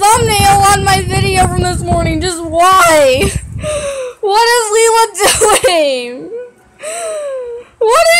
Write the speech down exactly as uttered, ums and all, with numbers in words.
thumbnail on my video from this morning. Just why? What is Leela doing? What